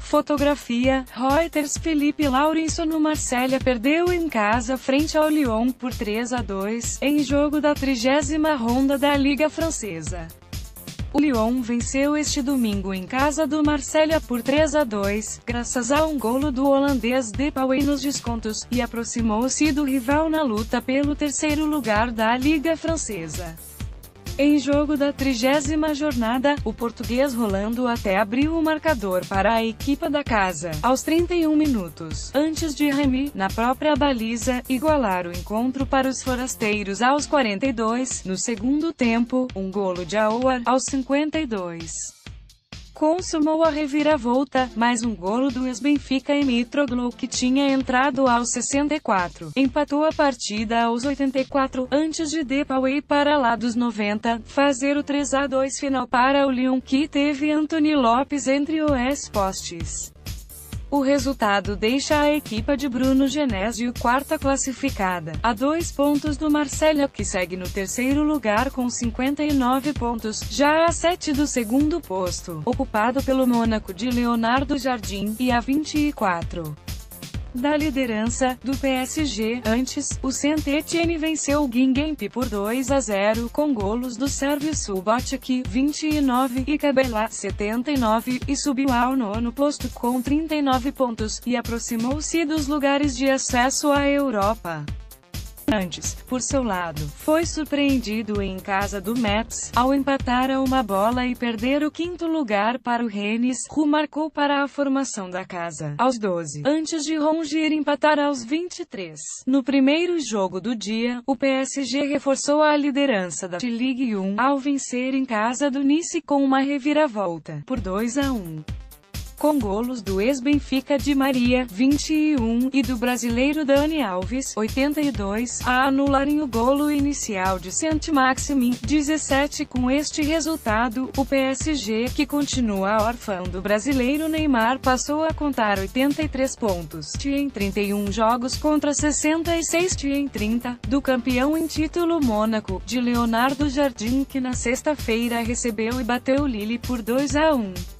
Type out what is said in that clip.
Fotografia, Reuters. Felipe Laurenço no Marselha perdeu em casa frente ao Lyon por 3-2, em jogo da 30ª ronda da Liga Francesa. O Lyon venceu este domingo em casa do Marselha por 3-2, graças a um golo do holandês Depay nos descontos, e aproximou-se do rival na luta pelo terceiro lugar da Liga Francesa. Em jogo da 30ª jornada, o português Rolando até abriu o marcador para a equipa da casa, aos 31 minutos, antes de Rémy, na própria baliza, igualar o encontro para os forasteiros aos 42, no segundo tempo, um golo de Aouar, aos 52. Consumou a reviravolta, mais um golo do ex-Benfica Mitroglou que tinha entrado aos 64. Empatou a partida aos 84, antes de Depay para lá dos 90, fazer o 3-2 final para o Lyon que teve Anthony Lopes entre os postes. O resultado deixa a equipa de Bruno Genésio quarta classificada, a 2 pontos do Marselha, que segue no terceiro lugar com 59 pontos, já a 7 do segundo posto, ocupado pelo Mônaco de Leonardo Jardim, e a 24 da liderança, do PSG. Antes, o Saint-Étienne venceu o Guingamp por 2-0, com golos do sérvio Subotic, 29, e Cabela, 79, e subiu ao nono posto com 39 pontos, e aproximou-se dos lugares de acesso à Europa. Antes, por seu lado, foi surpreendido em casa do Metz, ao empatar a uma bola e perder o quinto lugar para o Rennes. Roux marcou para a formação da casa, aos 12, antes de Rongier empatar aos 23. No primeiro jogo do dia, o PSG reforçou a liderança da Ligue 1, ao vencer em casa do Nice com uma reviravolta, por 2-1. Com golos do ex-Benfica Di Maria, 21, e do brasileiro Dani Alves, 82, a anularem o golo inicial de Saint-Maximin, 17. Com este resultado, o PSG, que continua órfão do brasileiro Neymar, passou a contar 83 pontos em 31 jogos contra 66 em 30, do campeão em título Mônaco, de Leonardo Jardim, que na sexta-feira recebeu e bateu o Lille por 2-1.